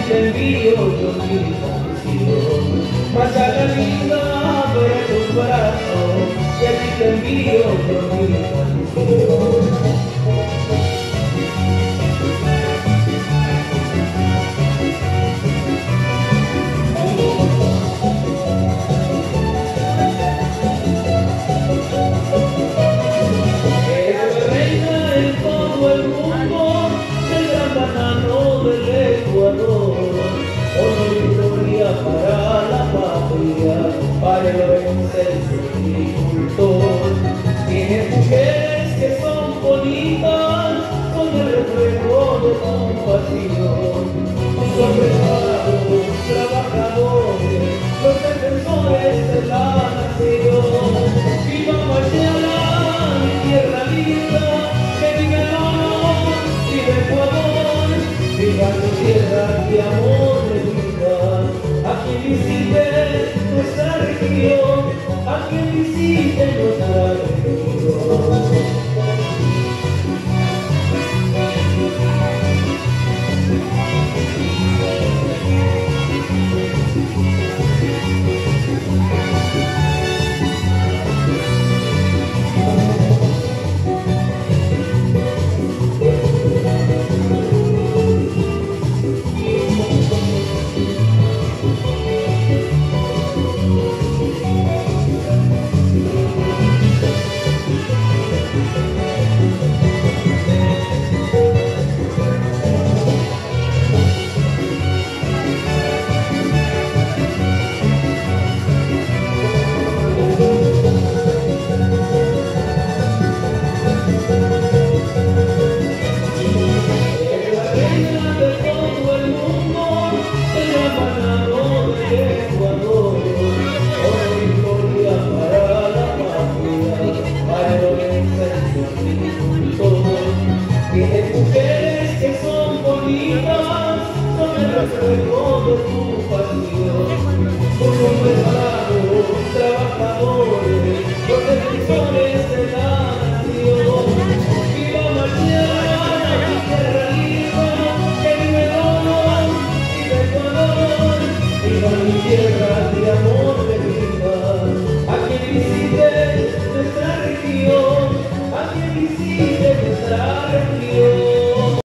te envío yo mi canción. Machaca linda, abre tus brazos, y a ti te envío yo mi canción. Para la patria, para el oeste el agricultor. Tiene mujeres que son bonitas, con el reflejo de compasión. Sus hombres bravos, trabajadores, los defensores de la nación. Viva Guayana, mi tierra linda, que vive el honor, vive Ecuador, viva tu tierra de amor de vida. A quien visite nuestra región, a quien visite nuestra región. Tiene mujeres que son bonitas, son el reflejo de tu pasión. Son hombres bravos, trabajadores, los defensores de la nación. Viva Guayana, mi tierra linda, que vive el honor, vive Ecuador. Viva mi tierra de amor de vida, a quien visite